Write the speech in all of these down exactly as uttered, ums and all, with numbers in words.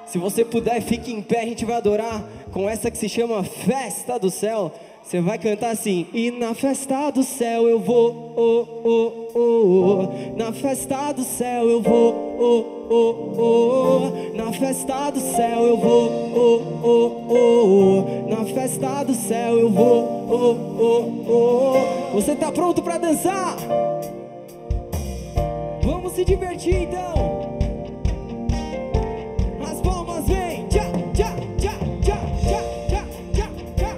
Se você puder, fique em pé, a gente vai adorar com essa que se chama Festa do Céu. Você vai cantar assim: e na festa do céu eu vou, oh, oh, oh, oh. Na festa do céu eu vou, oh, oh, oh. Na festa do céu eu vou, oh, oh, oh. Na festa do céu eu vou, oh, oh, oh. Você tá pronto pra dançar? Vamos se divertir então. As palmas vem, tchá, tchá, tchá, tchá, tchá, tchá, tchá, tchá.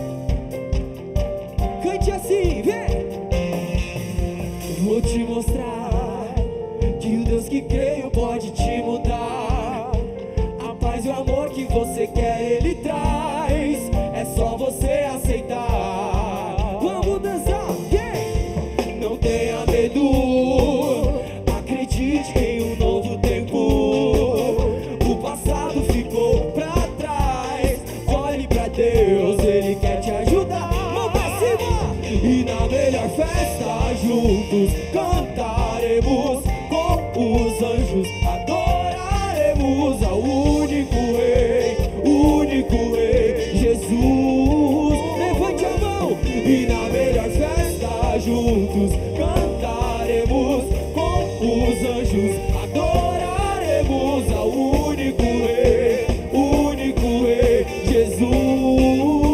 Cante assim, vem. Vou te mostrar que o Deus que creio pode te mudar. A paz e o amor que você quer, Ele traz. É só você aceitar. Vamos dançar, vem. Não tenha medo, acredite em um novo tempo. O passado ficou pra trás. Olhe pra Deus, Ele quer te ajudar. Mão pra cima! E na melhor festa juntos cantaremos com os anjos. Adoraremos ao único Rei, único Rei, Jesus. Levante a mão! E na melhor festa juntos cantaremos com os anjos. Adoraremos ao único Rei, único Rei, Jesus.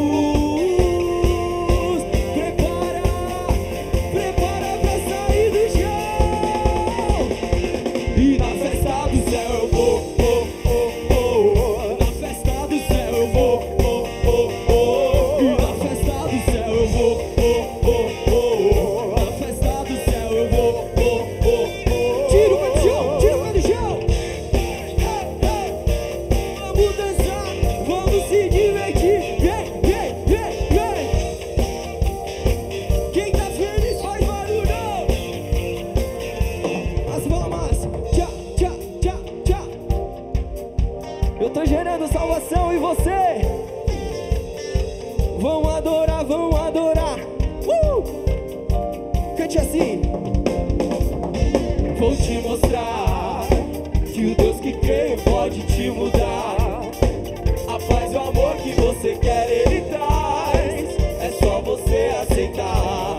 Prepara, prepara pra sair do chão. E na festa do céu eu vou, oh, oh, oh. Na festa do céu eu vou, oh, oh, oh. E na festa do céu eu vou, oh, oh, oh. Na festa do céu eu vou, oh, oh, oh. Tira o pé do chão, tira o pé do chão. Vamos dançar, vamos se divertir. Vem, vem, vem, vem. Quem tá feliz faz barulho. As palmas, tchá, tchá, tchá, tchá. Eu tô gerando salvação em você. Vão adorar, vão adorar. Uh! Cante assim. Vou te mostrar que o Deus que creio pode te mudar. A paz e o amor que você quer, Ele traz. É só você aceitar.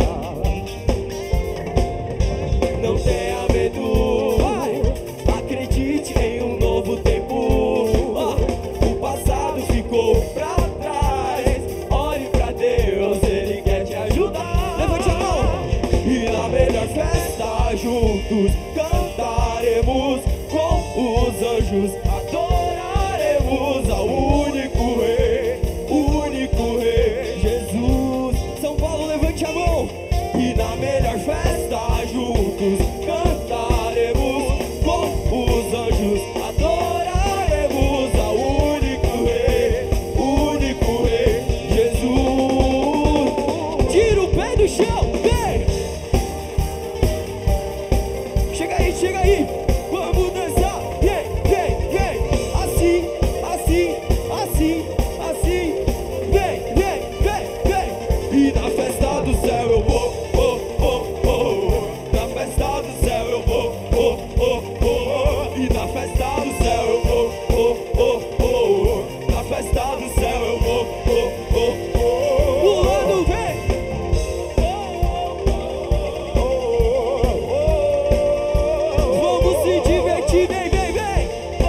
Não tenha medo, vai. Acredite em um novo tempo. Ah, o passado ficou pra trás. Olhe pra Deus, Ele quer te ajudar. Levante a mão. E na melhor festa juntos cantaremos com os anjos. Adoraremos ao único Rei, único Rei, Jesus. São Paulo, levante a mão. E na melhor festa juntos cantaremos com os anjos. Adoraremos ao único Rei, único Rei, Jesus. Tira o pé do chão, vem. Chega aí, chega aí. Vamos dançar, vem, vem, vem. Assim, assim, assim, assim. Vem, vem, vem, vem. E na festa do céu eu vou, oh, oh, oh. Na festa do céu eu vou, oh, oh, oh. E na festa do céu eu vou, oh, oh, oh. Na festa do céu eu vou, oh, oh, oh. Pulando, vem. Vamos se divertir, vem, vem, vem.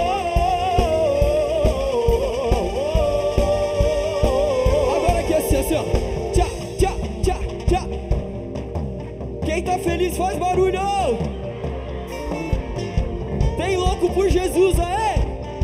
Agora aqui assim, assim, ó. Tchá, tchá, tchá, tchá. Quem tá feliz faz barulho. Tem louco por Jesus aí?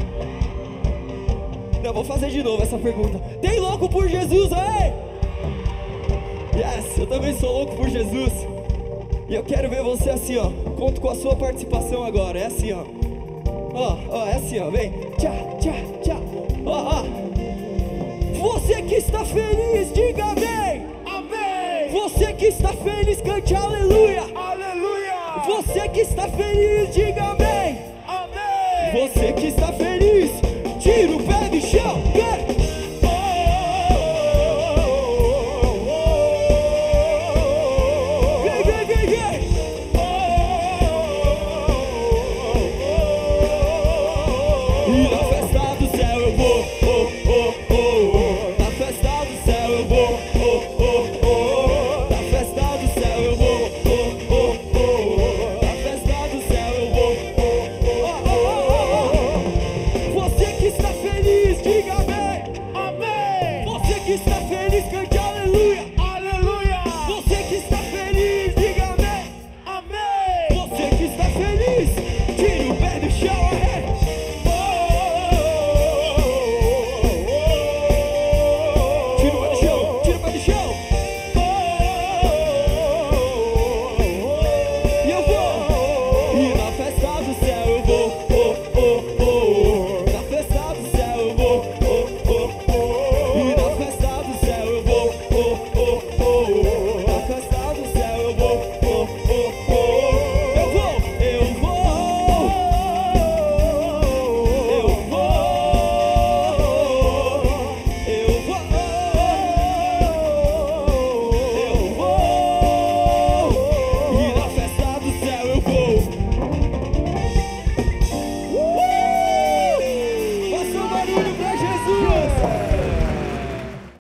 Não, vou fazer de novo essa pergunta. Tem louco por Jesus aí? Yes, eu também sou louco por Jesus. E eu quero ver você assim, ó. Conto com a sua participação agora. É assim, ó. Ó, ó, é assim, ó. Vem. Tchá, tchá, tchá. Ó, ó. Você que está feliz, diga amém. Amém. Você que está feliz, cante aleluia. Aleluia. Você que está feliz, diga amém. Amém. Você que está feliz.